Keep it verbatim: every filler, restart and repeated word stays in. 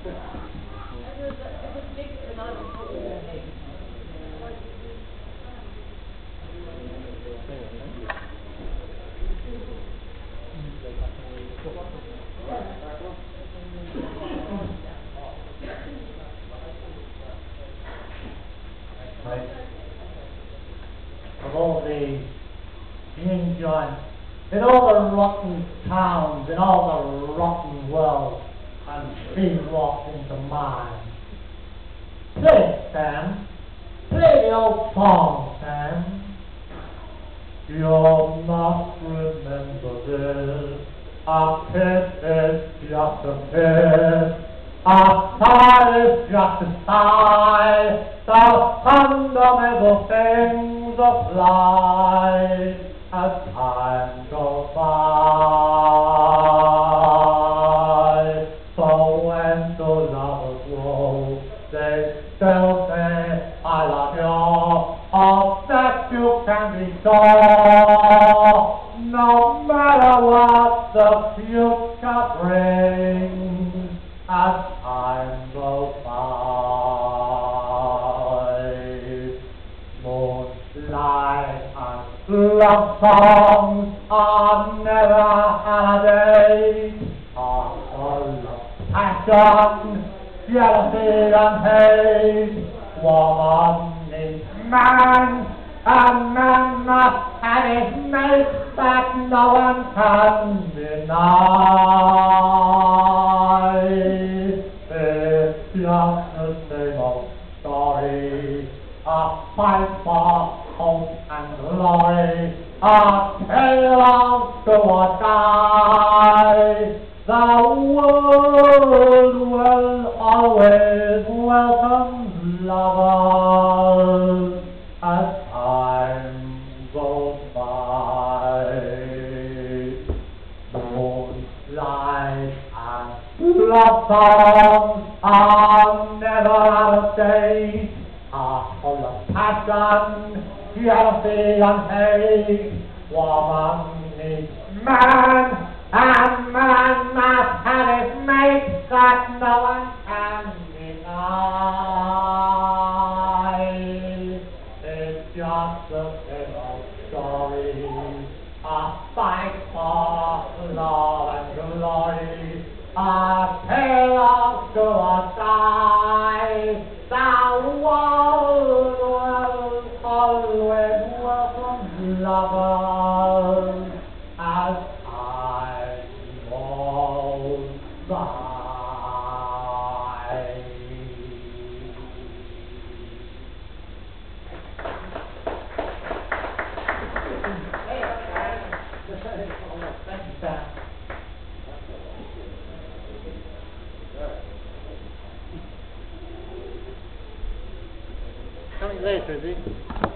Right. Of all these being joined in all the rotten towns, in all the rotten world, and being walked into mine. Play, Sam. Play the old song, Sam. You must remember this. A kiss is just a kiss. A sigh is just a sigh. The fundamental things apply as time goes by. So when two lovers grow, they still say, I love you. Of that you can be sure. No matter what the future brings, as time goes by. Moonlight and love songs are never holidays, are full of passion, jealousy and hate. Woman needs man, and man must have his mate that no one can deny. It's just the same old story, a fight for hope and glory, a tale of do or die. The world will always welcome lovers as time goes by. Moonlight and love songs are never out of date, are full of passion, jealousy and hate. Woman needs man, and man must have his mate that no one can deny. It's just the same old story, a fight for love and glory, a tale of do or die. The world will always welcome lovers as time goes by. Coming later, is he?